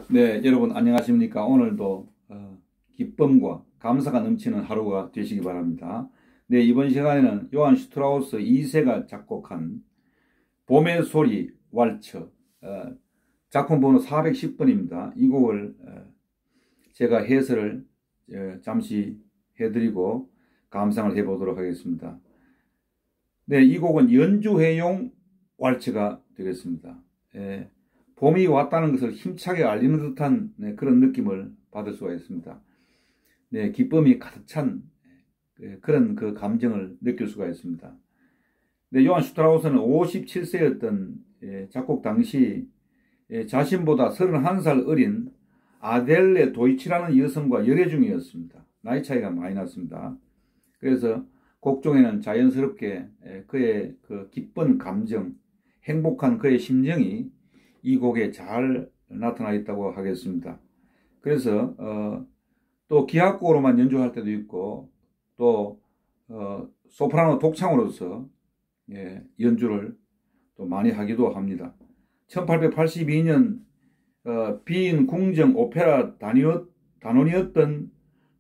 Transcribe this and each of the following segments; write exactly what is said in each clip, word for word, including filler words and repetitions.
네, 여러분 안녕하십니까? 오늘도 어, 기쁨과 감사가 넘치는 하루가 되시기 바랍니다. 네, 이번 시간에는 요한 슈트라우스 이 세가 작곡한 봄의 소리 왈츠 어, 작품 번호 사백십 번입니다. 이 곡을 어, 제가 해설을 어, 잠시 해드리고 감상을 해보도록 하겠습니다. 네, 이 곡은 연주회용 왈츠가 되겠습니다. 예, 봄이 왔다는 것을 힘차게 알리는 듯한 네, 그런 느낌을 받을 수가 있습니다. 네, 기쁨이 가득 찬 네, 그런 그 감정을 느낄 수가 있습니다. 네, 요한 슈트라우스는 오십칠 세였던 예, 작곡 당시 예, 자신보다 서른한 살 어린 아델레 도이치라는 여성과 열애 중이었습니다. 나이 차이가 많이 났습니다. 그래서 곡 중에는 자연스럽게 예, 그의 그 기쁜 감정, 행복한 그의 심정이 이 곡에 잘 나타나 있다고 하겠습니다. 그래서 어, 또 기악곡으로만 연주할 때도 있고 또 어, 소프라노 독창으로서 예, 연주를 또 많이 하기도 합니다. 천팔백팔십이 년 어, 비인 궁정 오페라 단이었, 단원이었던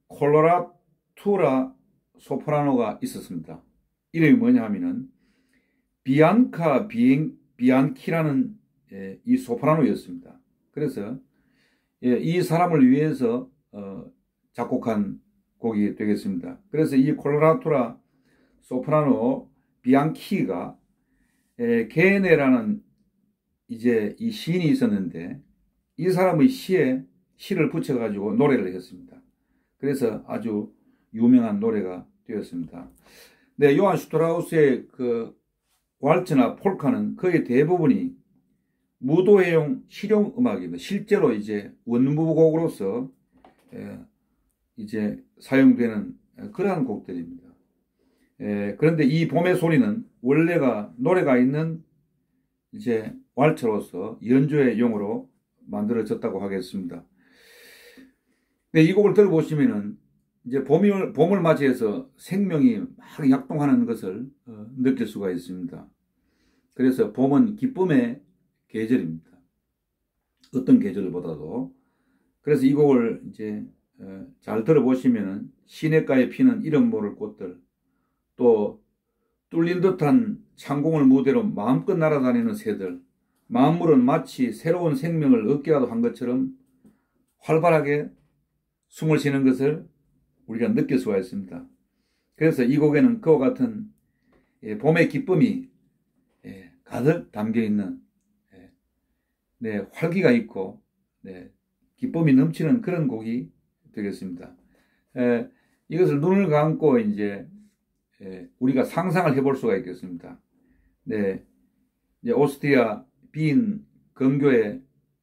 콜로라투라 소프라노가 있었습니다. 이름이 뭐냐 하면은 비앙카 비엔, 비안키라는 예, 이 소프라노였습니다. 그래서 예, 이 사람을 위해서 어, 작곡한 곡이 되겠습니다. 그래서 이 콜로라투라 소프라노 비앙키가 예, 게네라는 이제 이 시인이 있었는데 이 사람의 시에 시를 붙여가지고 노래를 했습니다. 그래서 아주 유명한 노래가 되었습니다. 네, 요한 슈트라우스의 그 왈츠나 폴카는 거의 대부분이 무도회용 실용 음악입니다. 실제로 이제 원무곡으로서 이제 사용되는 그러한 곡들입니다. 그런데 이 봄의 소리는 원래가 노래가 있는 이제 왈츠로서 연주의 용으로 만들어졌다고 하겠습니다. 네, 이 곡을 들어보시면은 이제 봄을, 봄을 맞이해서 생명이 막 약동하는 것을 어, 느낄 수가 있습니다. 그래서 봄은 기쁨의 계절입니다. 어떤 계절보다도. 그래서 이 곡을 이제 어, 잘 들어보시면은 시냇가에 피는 이름 모를 꽃들, 또 뚫린 듯한 창공을 무대로 마음껏 날아다니는 새들, 만물은 마치 새로운 생명을 얻기라도 한 것처럼 활발하게 숨을 쉬는 것을 우리가 느낄 수가 있습니다. 그래서 이 곡에는 그와 같은 예, 봄의 기쁨이 예, 가득 담겨 있는 예, 네, 활기가 있고 네, 기쁨이 넘치는 그런 곡이 되겠습니다. 예, 이것을 눈을 감고 이제 예, 우리가 상상을 해볼 수가 있겠습니다. 네, 이제 오스트리아 빈 근교의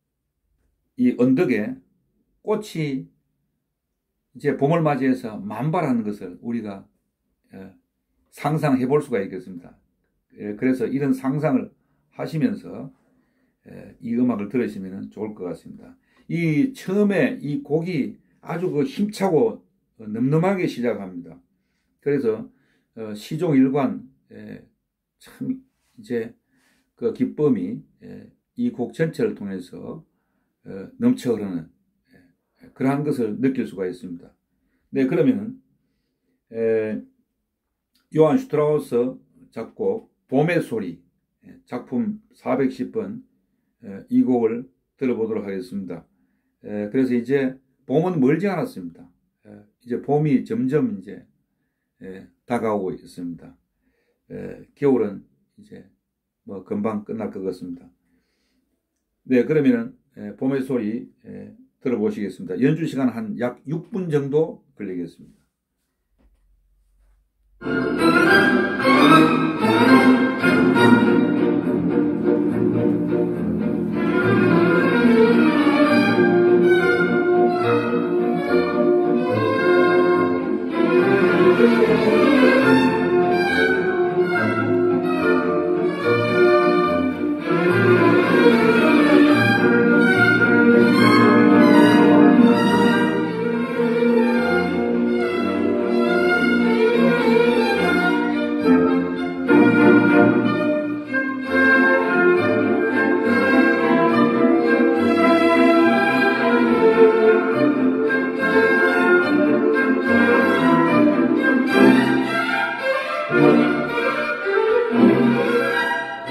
이 언덕에 꽃이 이제 봄을 맞이해서 만발하는 것을 우리가 상상해 볼 수가 있겠습니다. 그래서 이런 상상을 하시면서 이 음악을 들으시면 좋을 것 같습니다. 이 처음에 이 곡이 아주 그 힘차고 늠름하게 시작합니다. 그래서 시종일관 참 이제 그 기쁨이 이 곡 전체를 통해서 넘쳐 흐르는 그러한 것을 느낄 수가 있습니다. 네, 그러면 에, 요한 슈트라우스 작곡 봄의 소리 작품 사백십 번 에, 이 곡을 들어보도록 하겠습니다. 에, 그래서 이제 봄은 멀지 않았습니다. 에, 이제 봄이 점점 이제 에, 다가오고 있습니다. 에, 겨울은 이제 뭐 금방 끝날 것 같습니다. 네, 그러면은 에, 봄의 소리 에, 들어보시겠습니다. 연주 시간 한 약 육 분 정도 걸리겠습니다.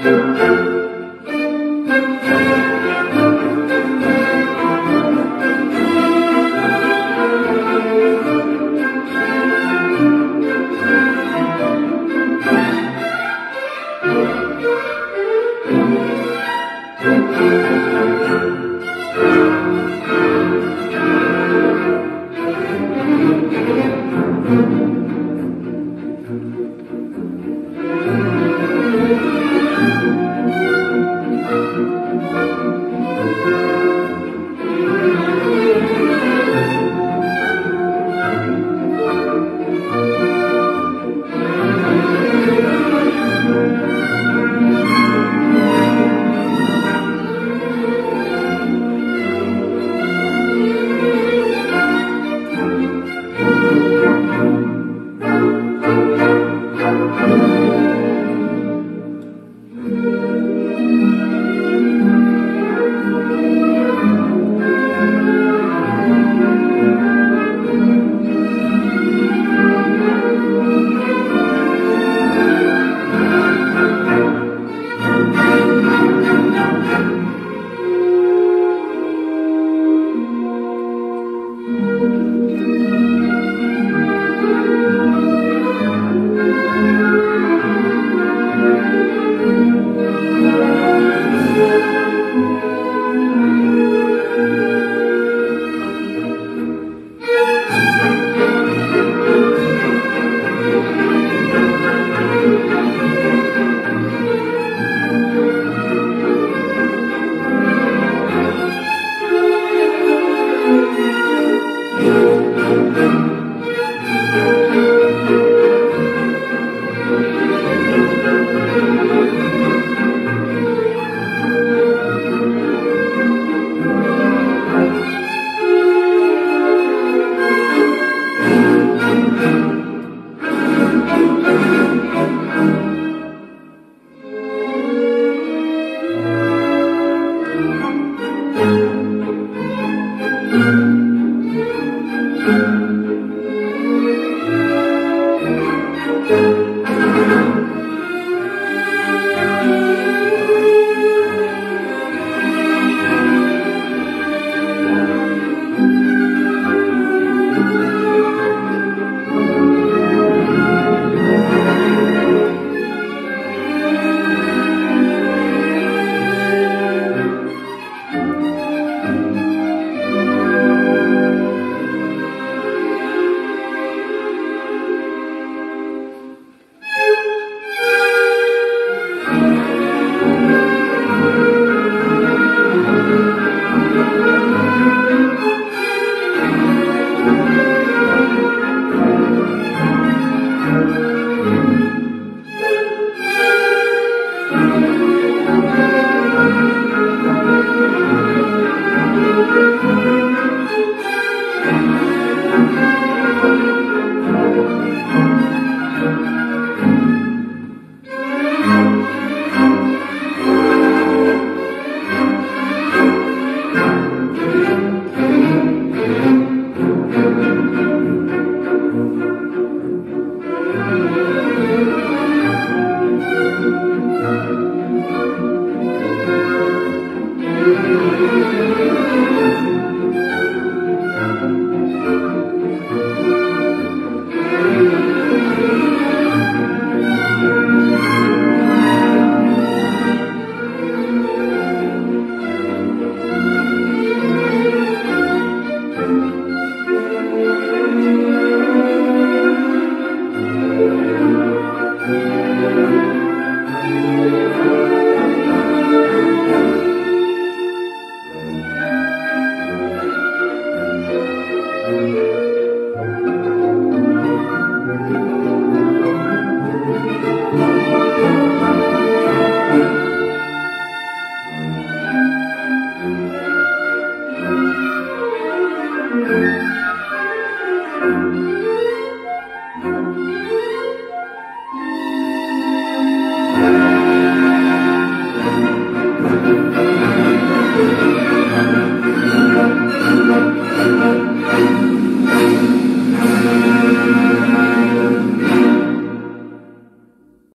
Thank you.